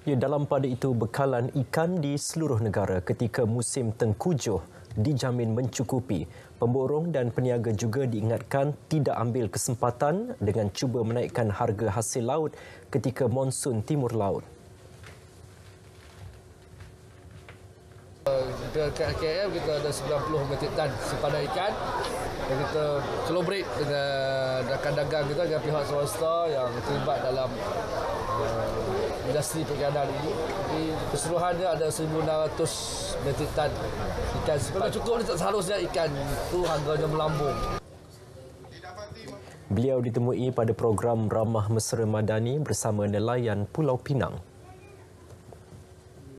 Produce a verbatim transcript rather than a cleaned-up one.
Ya, dalam pada itu, bekalan ikan di seluruh negara ketika musim tengkujuh dijamin mencukupi. Pemborong dan peniaga juga diingatkan tidak ambil kesempatan dengan cuba menaikkan harga hasil laut ketika monsun timur laut. Dekat K L kita ada sembilan puluh metrik tan simpanan ikan yang kita collaborate dengan rakan dagang kita dengan pihak swasta yang terlibat dalam uh, industri perikanan ini. Jadi keseluruhannya ada seribu enam ratus metrik tan ikan simpanan. Cukup ni tak seharusnya ikan itu harganya melambung. Beliau ditemui pada program Ramah Mesra Madani bersama nelayan Pulau Pinang.